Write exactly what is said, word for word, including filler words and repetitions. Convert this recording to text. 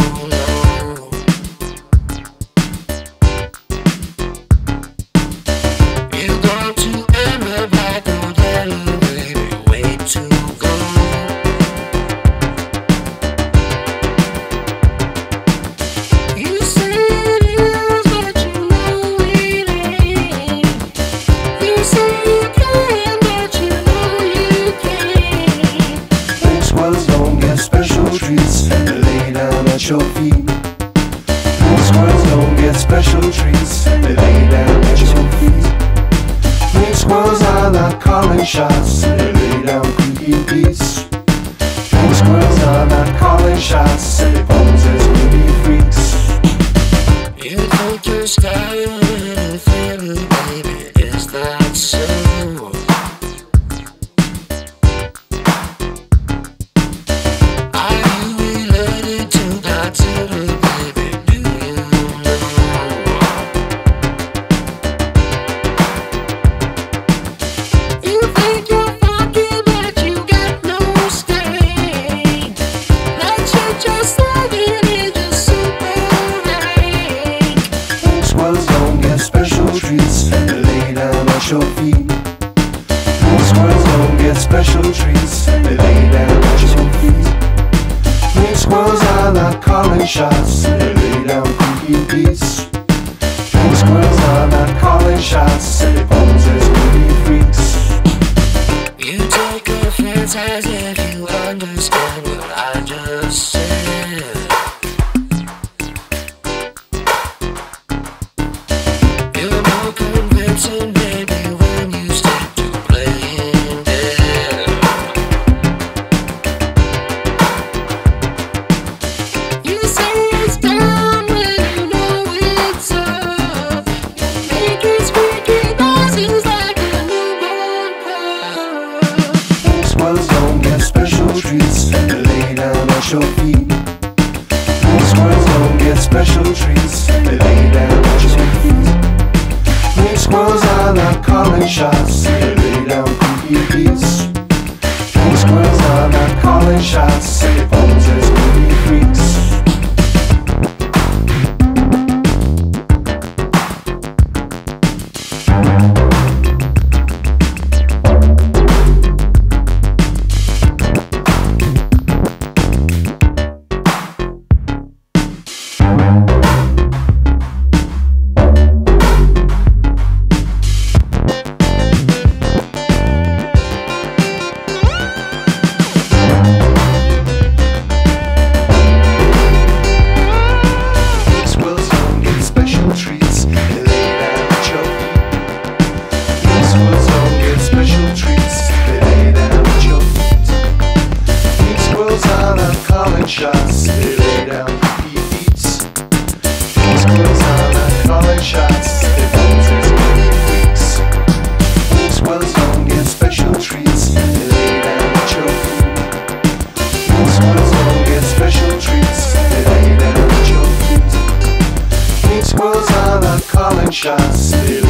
low. You go to end like a letter, baby, way to go. You say it is, but you know it ain't. You say you can, but you know you can't. Big squirrels don't get special treats, they lay down at your feet. Big squirrels don't get special treats, they lay down at your feet. Big squirrels are not calling shots, they lay down creaky beats. Big squirrels are not calling shots, they pose as pretty freaks. You think you're styling and feeling, baby, is that so? Are you related to Godzilla, baby, do you know? You think you're fucking, but you got no stain. That shit just living is just super rank. Big squirrels don't get special treats, they lay down at your feet. Big squirrels don't get special treats, they lay down at your feet. Big squirrels are not calling shots, they lay down creaky beats. Big squirrels are not calling shots, they pose as pretty freaks. You take offense as if you understand what I just said. You're more convincing, baby, when you stick to playing dead. You say it's down when you know it's up. You make it squeaky noises like a newborn pup. Big squirrels don't get special treats, they lay down at your feet. Big squirrels don't get special treats, they lay down at your feet. Big squirrels are not calling shots, they lay down creaky beats. Big squirrels are not calling shots, they pose as pretty freaks. Big squirrels don't get special treats, they lay down at your feet. Big squirrels don't get special treats, they lay down at your feet. Big squirrels are not calling shots, they lay down creaky beats. Big squirrels are not calling shots, they pose as pretty freaks. Big squirrels don't get special treats, they lay down at your feet. Big squirrels don't get special treats, they lay down at your feet. Big squirrels are not calling shots, they